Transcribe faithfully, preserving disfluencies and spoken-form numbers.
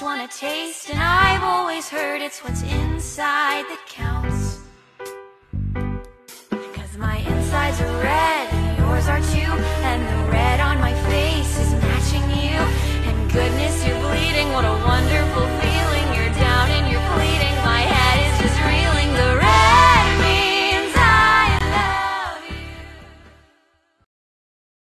just want a taste, and I've always heard it's what's inside that counts. Cause my insides are red, and yours are too, and the red on my face is matching you, and goodness, you're